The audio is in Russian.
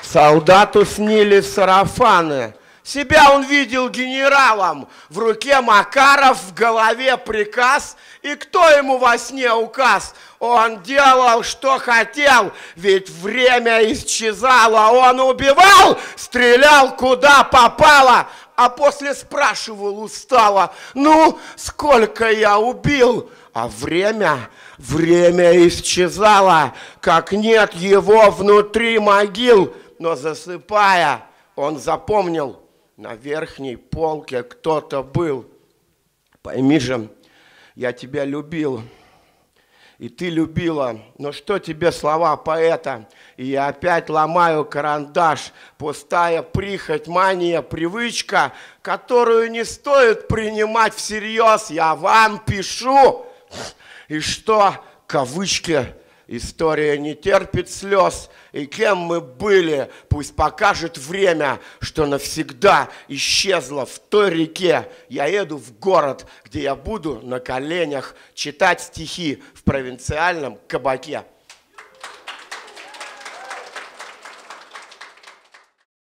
Солдату снились сарафаны. Себя он видел генералом, в руке Макаров, в голове приказ. И кто ему во сне указ? Он делал, что хотел, ведь время исчезало. Он убивал, стрелял, куда попало, а после спрашивал устало: ну, сколько я убил? А время исчезало, как нет его внутри могил. Но засыпая, он запомнил: на верхней полке кто-то был. Пойми же, я тебя любил, и ты любила. Но что тебе слова поэта? И я опять ломаю карандаш. Пустая прихоть, мания, привычка, которую не стоит принимать всерьез. Я вам пишу. И что, кавычки, история не терпит слез. И кем мы были, пусть покажет время, что навсегда исчезло в той реке. Я еду в город, где я буду на коленях читать стихи в провинциальном кабаке.